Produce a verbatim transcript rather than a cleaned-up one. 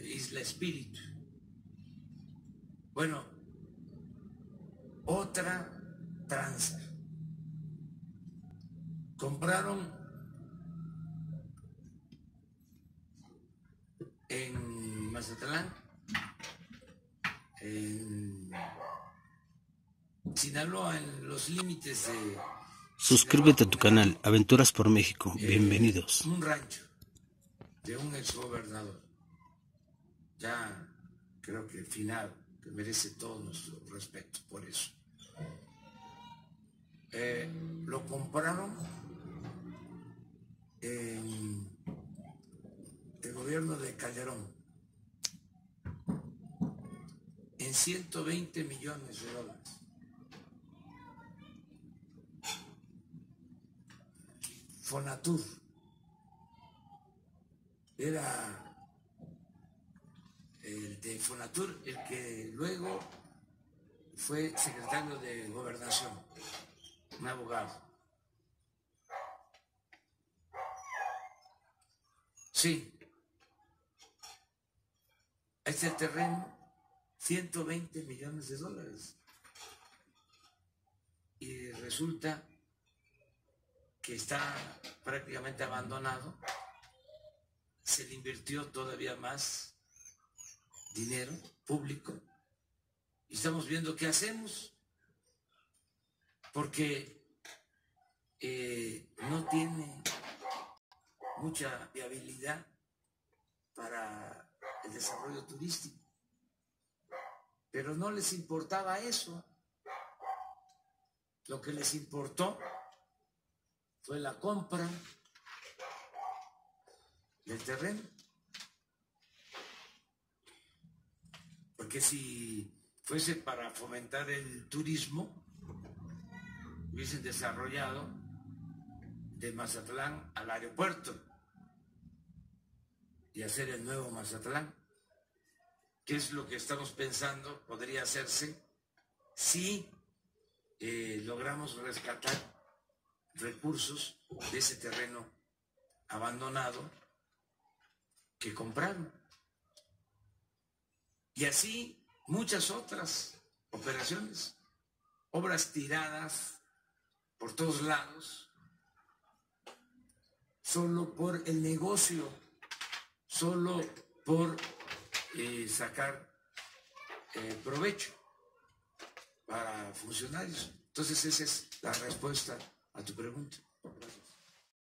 Isla Espíritu. Bueno, otra tranza. Compraron en Mazatlán, en Sinaloa, en los límites de... Suscríbete a tu canal, Aventuras por México. Bienvenidos. Eh, un rancho de un exgobernador, ya creo que final, que merece todo nuestro respeto por eso. Eh, lo compraron en el gobierno de Calderón en ciento veinte millones de dólares. Fonatur era el de Fonatur el que luego fue secretario de Gobernación, un abogado. Sí, este terreno, ciento veinte millones de dólares. Y resulta que está prácticamente abandonado, se le invirtió todavía más dinero público y estamos viendo qué hacemos, porque eh, no tiene mucha viabilidad para el desarrollo turístico, pero no les importaba eso. Lo que les importó fue la compra del terreno, porque si fuese para fomentar el turismo, hubiesen desarrollado de Mazatlán al aeropuerto y hacer el nuevo Mazatlán, que es lo que estamos pensando podría hacerse si eh, logramos rescatar recursos de ese terreno abandonado que compraron. Y así muchas otras operaciones, obras tiradas por todos lados, solo por el negocio, solo por eh, sacar eh, provecho para funcionarios. Entonces esa es la respuesta a tu pregunta. Gracias.